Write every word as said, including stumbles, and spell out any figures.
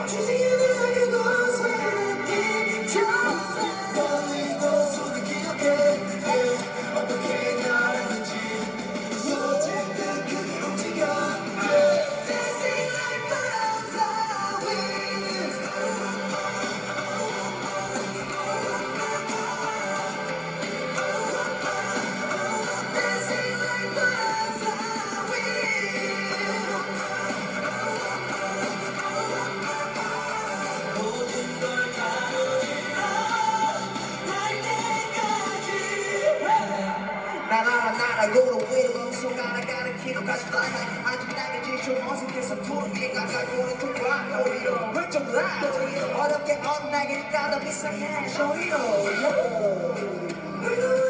나라나라고로 위로 순간에 가는 키로까지 fly 아직 나겠지 좀 어색해서 푸른 게 가까이오는 통과 오히려 왼쪽 라인 어렵게 엇나길 까다 이상해 저 위로